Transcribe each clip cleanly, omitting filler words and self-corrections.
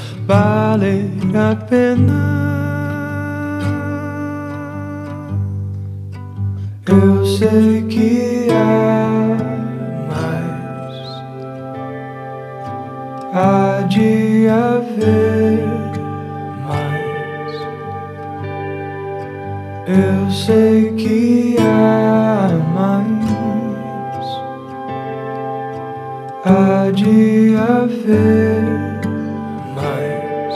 valer a pena. Eu sei que há mais, há de haver mais. Eu sei que há mais, há de haver mais.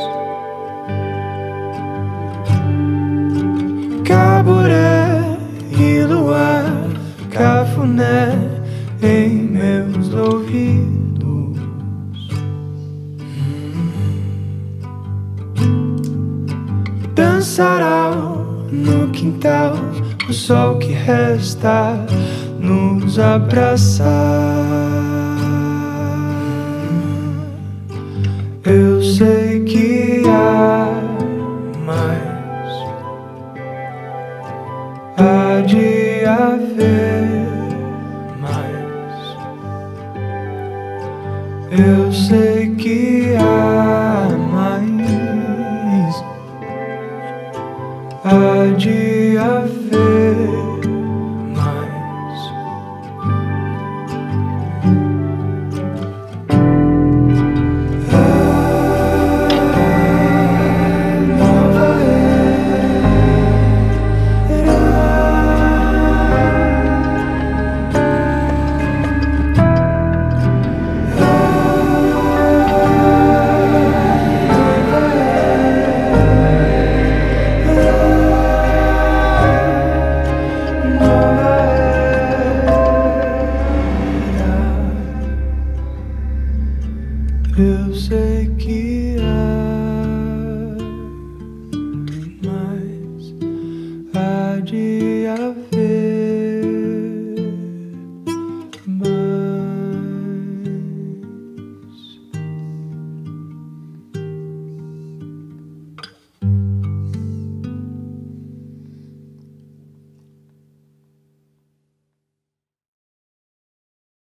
Caburé e luar, cafuné em meus ouvidos. Dançará no quintal, o sol que resta nos abraçar. Eu sei que